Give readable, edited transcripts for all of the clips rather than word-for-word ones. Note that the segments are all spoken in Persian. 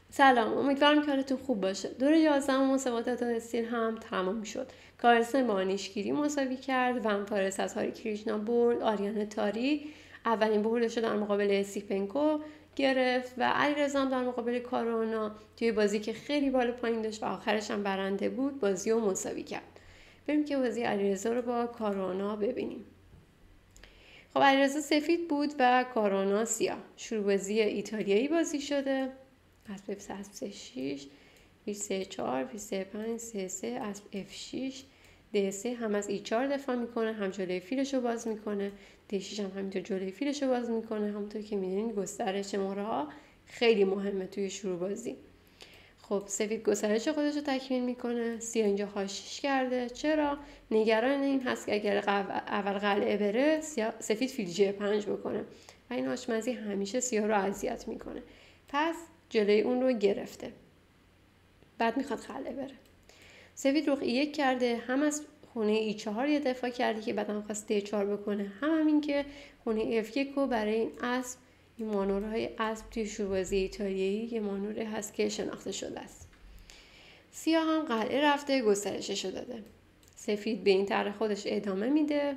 سلام، امیدوارم که حالتون خوب باشه. دور 11 مسابقات استیل هم تمام شد. کارلسن با آنیشگیری مساوی کرد، ومپارس از هاری کریشنا برد، آریان تاری اولین بردش رو در مقابل استیپنکو گرفت و علیرضا در مقابل کارونا توی بازی که خیلی بالا پایین داشت و آخرش هم برنده بود بازی رو مساوی کرد. بریم که بازی علیرضا رو با کارونا ببینیم. خب علیرضا سفید بود و کارونا سیاه. شروع بازی ایتالیایی بازی شده. اسب F6 B34 B35 C3 اسب F6 D3 هم از E4 دفاع میکنه، هم جلوی فیلش رو باز میکنه. D6 هم همینطور جلوی فیلش رو باز میکنه. همونطور که میدونید گسترش مهره ها خیلی مهمه توی شروع بازی. خب سفید گسترش خودش رو تکمیل میکنه. سیاه اینجا خاشیش کرده. چرا؟ نگران این هست که اگر اول قلعه بره سفید فیل G5 بکنه و این آشمزی همیشه سیاه رو اذیت میکنه. پس جلوی اون رو گرفته. بعد میخواد قلعه بره. سفید رخ E1 کرده، هم از خونه E4 یه دفاع کرده که بعد هم خواست D4 بکنه، هم این که خونه F1 رو برای این اسب، این مانورهای اسب توی شوربازی ایتالیایی یه مانوره هست که شناخته شده است. سیاه هم قلعه رفته، گسترشش رو داده. سفید به این طرح خودش ادامه میده.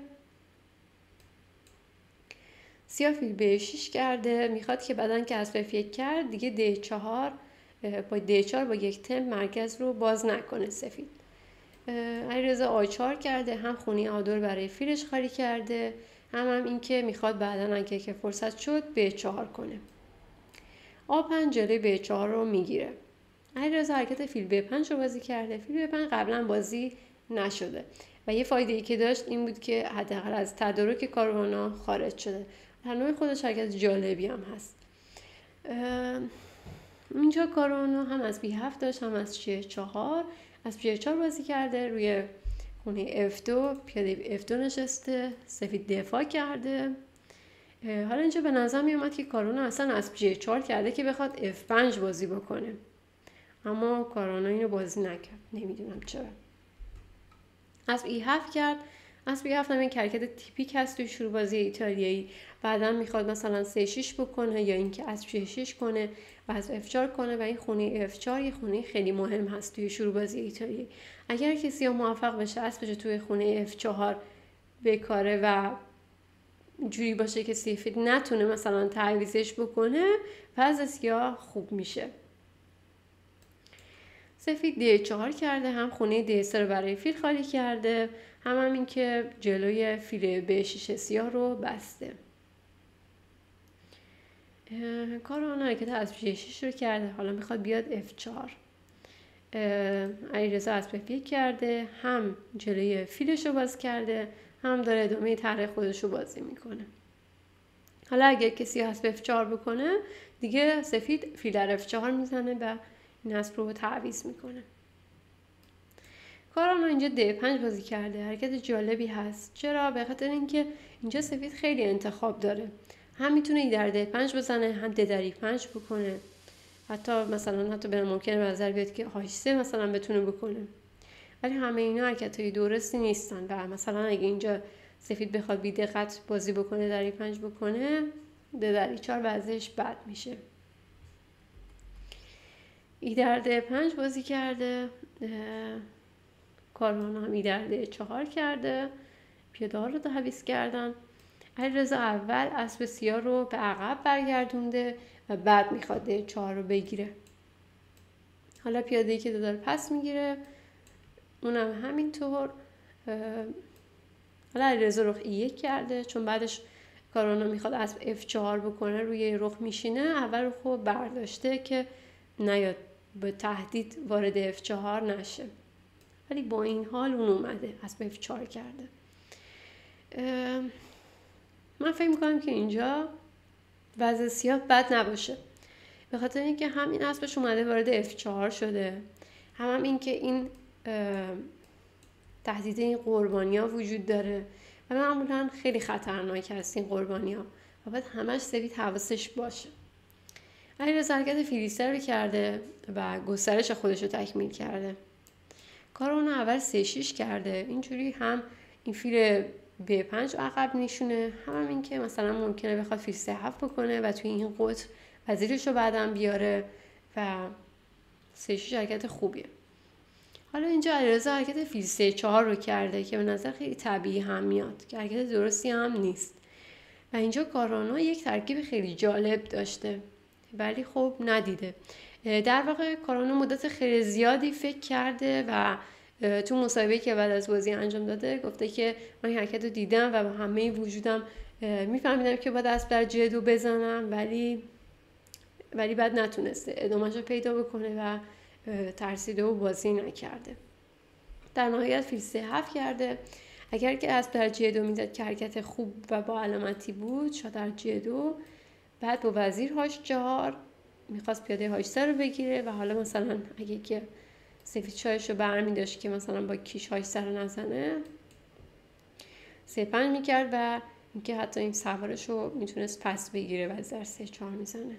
سیاه فیل B6 کرده، میخواد که بعدن که اسب F1 کرد دیگه D4 با D4 با یک تمپ مرکز رو باز نکنه سفید. علیرضا A4 کرده، هم خونه آدور برای فیلش خالی کرده، هم این که میخواد بعدن اگه که فرصت شد B4 کنه. A5 جلوی B4 رو میگیره. علیرضا حرکت فیل B5 رو بازی کرده. فیل B5 قبلا بازی نشده و یه فایده ای که داشت این بود که حداقل از تدارک کارونا خارج شده. در نوع خودش حرکت جالبی هم هست. اینجا کارونا هم از B7 داشت، هم از C4 از G4 بازی کرده. روی خونه F2 پیاده F2 نشسته، سفید دفاع کرده. حالا اینجا به نظر می اومد که کارونا اصلا از G4 کرده که بخواد F5 بازی بکنه، اما کارونا اینو بازی نکرد، نمیدونم چرا. اسب E7 کرد. اسب E7 هم این حرکت تیپیک هست توی شروع بازی ایتالیایی. بعدا میخواد مثلا C6 بکنه یا اینکه اسب C6 کنه و از F4 کنه و این خونه F4 یه خونه خیلی مهم هست توی شروع بازی ایتالیایی. اگر کسی موفق بشه اسبش توی خونه F4 بکاره و جوری باشه که سفید نتونه مثلا تعویضش بکنه، وضع سیاه خوب میشه. سفید D4 کرده، هم خونه D3 رو برای فیل خالی کرده، هم این که جلوی فیل B6 سیاه رو بسته. کارونا حرکت از G6 رو کرده، حالا میخواد بیاد F4. علیرضا اسب F1 کرده، هم جلوی فیلش رو باز کرده، هم داره ادامه طرح خودش رو بازی میکنه. حالا اگر کسی اسب F4 بکنه دیگه سفید فیل در F4 میزنه و این اسب رو تعویض میکنه. کارونا اینجا D5 بازی کرده، حرکت جالبی هست. چرا؟ به خاطر اینکه اینجا سفید خیلی انتخاب داره، هم میتونه در D5 بزنه، هم D در E5 بکنه، حتی به ممکنه به نظر بیاد که H3 مثلا بتونه بکنه، ولی همه اینا حرکت‌های درستی نیستن و مثلا اگه اینجا سفید بخواد بی دقت بازی بکنه در E5 بکنه، D در E4 وضعش بد میشه. ای در D5 بازی کرده، کارونا هم ای در D4 کرده، پیاده ها رو تعویض کردن. علیرضا اول اسب سیاه رو به عقب برگردونده و بعد میخواد D4 رو بگیره. حالا پیاده‌ای که داره پس میگیره اونم همینطور. حالا علیرضا رخ E1 کرده، چون بعدش کارونا میخواد اسب F4 بکنه، روی رخ میشینه، اول رخ رو برداشته که نیاد به تهدید وارد F4 نشه، ولی با این حال اون اومده اسب F4 کرده. من فکر میکنم که اینجا وضع سیاه بد نباشه، به خاطر اینکه هم این اسبش اومده وارد F4 شده، هم این که این تهدید این قربانی‌ها وجود داره و معمولا خیلی خطرناک هست این قربانی‌ها و باید همش سفید حواسش باشه. علیرضا حرکت فیلیستر رو کرده و گسترش خودش رو تکمیل کرده. کارونا اول C6 کرده، اینجوری هم این فیل B5 عقب نشونه، هم این که مثلا ممکنه بخواد فیل C7 بکنه و توی این قطر وزیرش رو بعدم بیاره و 3-6 حرکت خوبیه. حالا اینجا علیرضا حرکت فیل 3-4 رو کرده که به نظر خیلی طبیعی هم میاد که حرکت درستی هم نیست. و اینجا کارانا یک ترکیب خیلی جالب داشته ولی خب ندیده. در واقع کارانا مدت خیلی زیادی فکر کرده و تو مصاحبه‌ای که بعد از بازی انجام داده گفته که من این حرکت رو دیدم و با همه وجودم میفهمیدم که باید اسب در G2 بزنم ولی بعد نتونسته ادامه‌اش رو پیدا بکنه و ترسیده و بازی نکرده. در نهایت فیل 3-7 کرده. اگر که اسب در G2 میزد که حرکت خوب و با علامتی بود، شاه در G2، بعد با وزیر H4 میخواست پیاده H3 رو بگیره و حالا مثلا اگه که سفید شاهش رو برمی داشت که مثلا با کیش H3 رو نزنه 3-5 میکرد و اینکه حتی این سوارش رو میتونست پس بگیره و در 3-4 میزنه.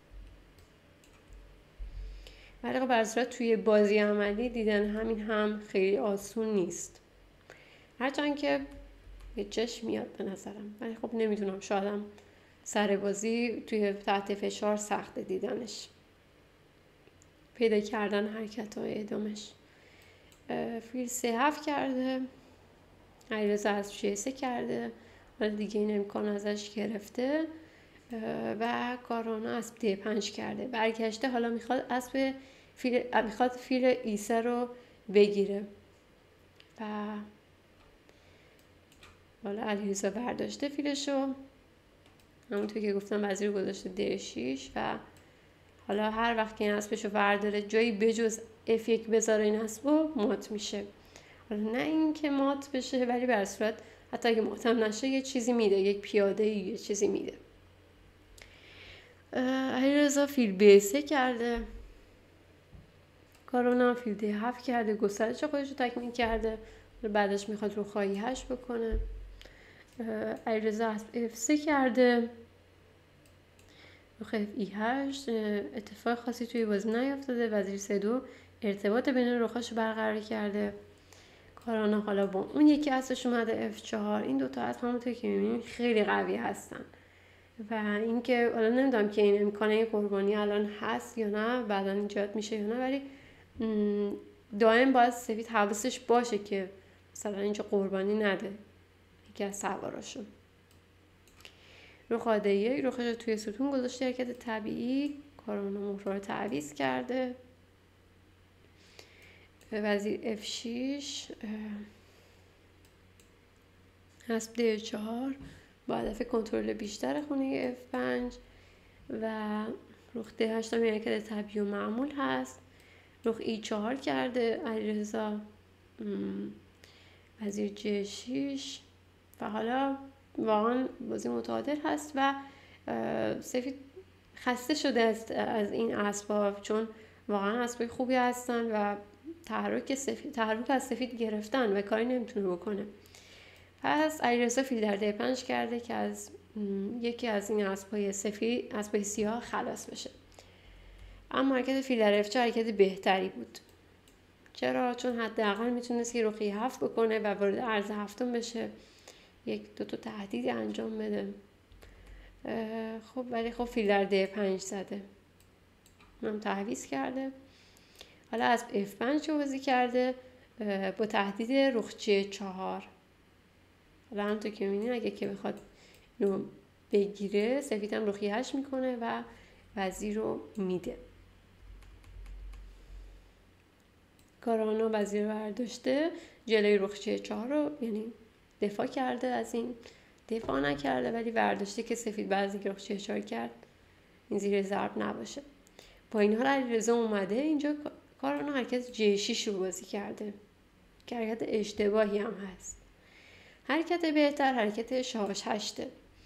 ولی خب برصورت توی بازی عملی دیدن همین هم خیلی آسون نیست، هرچند که یه چشم میاد به نظرم، ولی خب نمیدونم، شایدم سر بازی توی تحت فشار سخته دیدنش، پیدا کردن حرکت های ادامش. فیل 3-7 کرده، علیرضا از G3 کرده، ولی دیگه این امکان ازش گرفته و کارانا اسب D5 کرده. برگشته حالا میخواد فیل E3 رو بگیره و حالا علیرضا برداشته فیلشو، همونطور که گفتم وزیر گذاشته D6 و حالا هر وقت که این اسبشو برداره جایی بجز F1 بذاره این اسبو مات میشه. حالا نه این که مات بشه، ولی به صورت حتی اگه ماتم نشه یه چیزی میده، یک پیاده یه چیزی میده. علیرضا فیل B3 کرده، کارانا فیل D7 کرده، گسترش خودش رو تکمیل کرده، بعدش میخواد رخ‌های 8 بکنه. علیرضا F3 کرده، رخ E8، اتفاق خاصی توی بازی نیافتاده، وزیر C2 ارتباط بین رخاش برقرار کرده. کارانا حالا با اون یکی اسبش اومده F4. این دوتا اسب همونطور که میبینید خیلی قوی هستن و اینکه حالا نمیدونم که این امکانه قربانی الان هست یا نه، بعدا ایجاد میشه یا نه، ولی دائم باید سفید حواسش باشه که مثلا اینجا قربانی نده یکی از سواراشون. رخ عادیه رخش رو توی ستون گذاشته، حرکت طبیعی. کارانا مهره رو تعویض کرده، وزیر F6، اسب D4 با هدف کنترل بیشتر خونه F5 و رخ D8 هم حرکت طبیعی و معمول هست. رخ E4 کرده علیرضا، وزیر G6 و حالا واقعا بازی متعادل هست و سفید خسته شده است از این اسباب، چون واقعا اسبای خوبی هستن و تحرک از سفید گرفتن و کاری نمیتونه بکنه. پس علیرضا فیل در D5 کرده که از یکی از این اسبای سیاه خلاص بشه. اما حرکت فیل در F4 حرکت بهتری بود. چرا؟ چون حداقل میتونست یه رخی 7 بکنه و وارد عرض هفتم بشه، یک دو تا تهدیدی انجام بده. خب ولی خب فیل در D5 زده، اونم تعویض کرده. حالا از F5 رو بازی کرده با تهدید رخ G4. حالا همونطور که میبینید اگه که بخواد رو بگیره، سفید هم رخ 8 میکنه و وزیر رو میده. کارانا وزیر رو برداشته، جلوی رخ G4 رو یعنی دفاع کرده، از این دفاع نکرده ولی برداشته که سفید بعد از اینکه رخ G4 کرد این زیر ضرب نباشه. با این حال علیرضا اومده اینجا کارانا حرکت G6 رو بازی کرده که حرکت اشتباهی هم هست. حرکت بهتر حرکت شاه 8.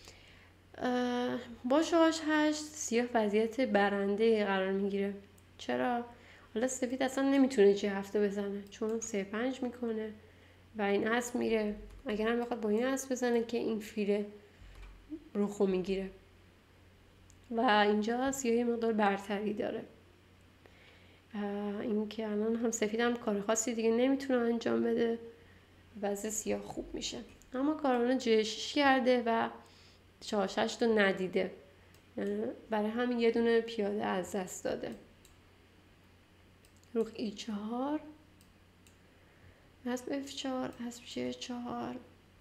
با شاه 8 سیاه وضعیت برنده قرار میگیره. چرا؟ حالا سفید اصلا نمیتونه G7 بزنه چون 3-5 میکنه و این اسب میره. اگر هم بخواد با این اسب بزنه که این فیل رخو میگیره و اینجا سیاه مقدار برتری داره. این که الان هم سفید هم کار خاصی دیگه نمیتونه انجام بده، وضع سیاه خوب میشه. اما کارانا G6 کرده و شاه 8 رو ندیده، برای همین یه دونه پیاده از دست داده. روخ E4 اسب F4 اسب G4.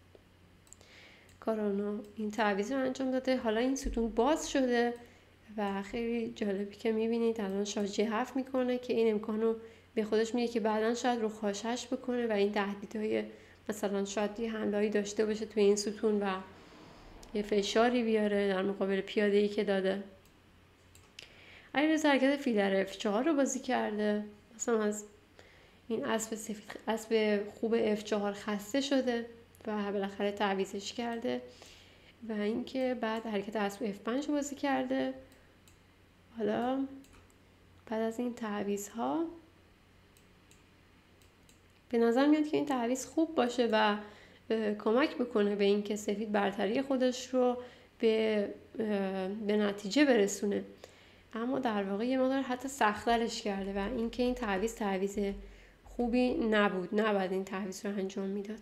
کارونا این تعویض رو انجام داده. حالا این ستون باز شده و خیلی جالبی که میبینید الان شاه G7 میکنه که این امکانو به خودش میگه که بعداً شاید رو خاشش بکنه و این تهدیدهای مثلا شاید یه حمله‌ای داشته باشه توی این ستون و یه فشاری بیاره در مقابل پیاده‌ای که داده. علیرضا حرکت فیل در F4 رو بازی کرده. مثلا از این اسب سفید اسب خوب F4 خسته شده و بالاخره تعویضش کرده و اینکه بعد حرکت اسب F5 رو بازی کرده. حالا بعد از این تعویض‌ها به نظر میاد که این تعویض خوب باشه و کمک بکنه به اینکه سفید برتری خودش رو به نتیجه برسونه، اما در واقع یه مقدار حتی سخت‌ترش کرده و اینکه این تعویض خوبی نبود، نباید این تعویض رو انجام میداد.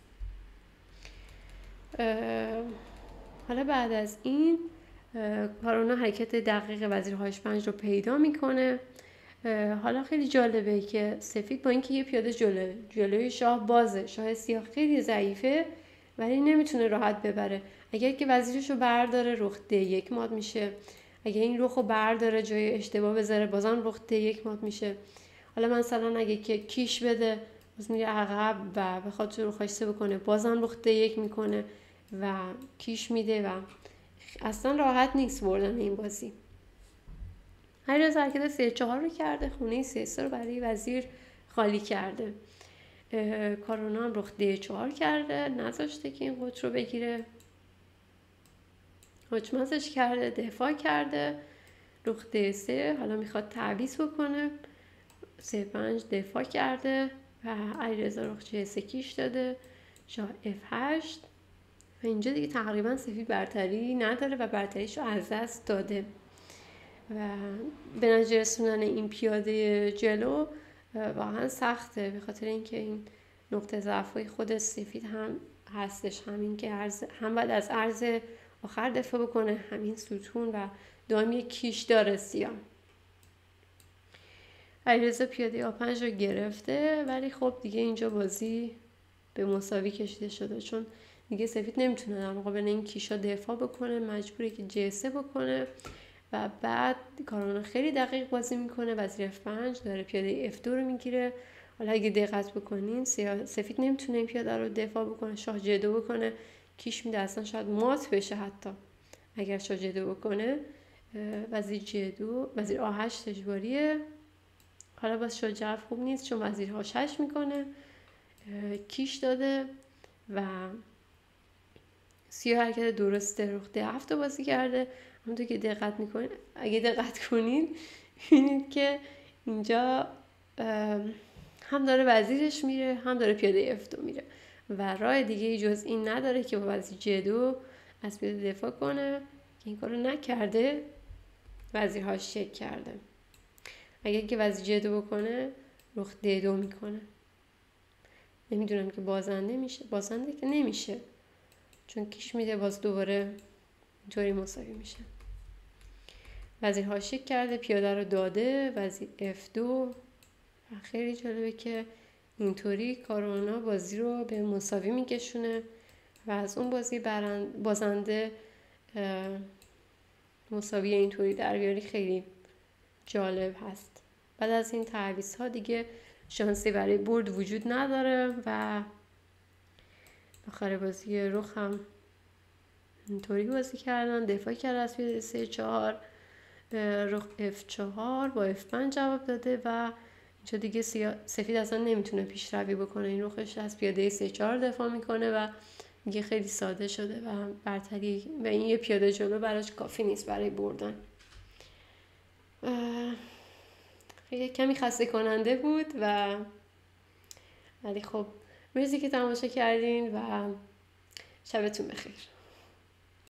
حالا بعد از این کارونا حرکت دقیق وزیر H5 رو پیدا میکنه. حالا خیلی جالبه که سفید با اینکه یه پیاده جلوی شاه بازه، شاه سیاه خیلی ضعیفه ولی نمیتونه راحت ببره. اگر که وزیرش رو برداره رخ D1 مات میشه، اگه این رخ رو برداره جای اشتباه بذاره بازم رخ D1 مات میشه. حالا مثلا اگه که کیش بده باز میره عقب و بخواد تو رخ H3 بکنه بازم رخ D1 میکنه و کیش میده و اصلا راحت نیست بردن این بازی. علیرضا حرکت C4 رو کرده، خونه C3 رو برای وزیر خالی کرده. کارونا هم رخ D4 کرده، نذاشته که این قطر رو بگیره، حکمتش کرده، دفاع کرده. رخ D3 حالا میخواد تعویض بکنه، C5 دفاع کرده و علیرضا رخ G3 کیش داده، شاه F8 و اینجا دیگه تقریبا سفید برتری نداره و برتریش رو از دست داده و به نتیجه رسوندن این پیاده جلو واقعا سخته، به خاطر اینکه این نقطه ضعف‌های خود سفید هم هستش، همین که هم باید از عرض آخر دفاع بکنه، همین ستون و دائمی کیش داره سیاه. علیرضا پیاده A5 رو گرفته ولی خب دیگه اینجا بازی به مساوی کشیده شده، چون دیگه سفید نمیتونه در مقابل این کیشا دفاع بکنه، مجبوره که G3 بکنه و بعد کارونا خیلی دقیق بازی میکنه، وزیر F5 داره پیاده F2 رو میگیره. حالا اگه دقت بکنین سفید نمیتونه این پیاده رو دفاع بکنه، شاه G2 بکنه کیش میده، اصلا شاید مات بشه حتی اگر شاه G2 بکنه. وزیر G2 وزیر A8 اجباریه. حالا باز شاه G7 خوب نیست چون وزیر H6 میکنه، کیش داده و سیاه حرکت درسته رخ D7 رو بازی کرده. همونطور که دقت میکنین، اگه دقت کنین ببینید که اینجا هم داره وزیرش میره هم داره پیاده F2 میره و راه دیگه جز این نداره که با وزیر G2 از پیاده دفاع کنه که این کارو نکرده، وزیرهاش چک کرده. اگه که وزیر G2 بکنه رخ D2 میکنه. نمیدونم که بازنده میشه، بازنده که نمیشه چون کیش میده، باز دوباره اینطوری مساوی میشه. وزیر هاشیک کرده، پیاده رو داده، وزیر F2 و خیلی جالبه که اینطوری کارونا بازی رو به مساوی میکشونه و از اون بازی بازنده مساوی اینطوری در بیاری خیلی جالب هست. بعد از این تعویض ها دیگه شانسی برای برد وجود نداره و آخر بازی رخ هم اینطوری بازی کردن، دفاع کرد از پیاده C4، رخ F4 با F5 جواب داده و اینجا دیگه سفید اصلا نمیتونه پیشروی بکنه، این رخش از پیاده C4 دفاع میکنه و دیگه خیلی ساده شده و برتری و این یه پیاده جلو براش کافی نیست برای بردن. خیلی کمی خسته کننده بود ولی خب مرسی که تماشا کردین و شبتون بخیر.